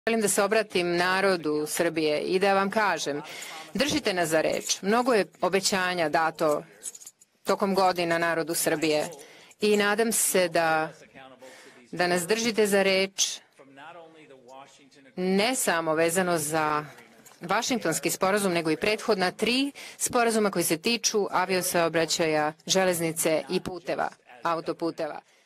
Želim da se obratim narodu Srbije i da vam kažem, držite nas za reč. Mnogo je obećanja dato tokom godina narodu Srbije i nadam se da nas držite za reč, ne samo vezano za Vašingtonski sporazum, nego i prethodna 3 sporazuma koji se tiču aviosaobraćaja, železnice i puteva, autoputeva.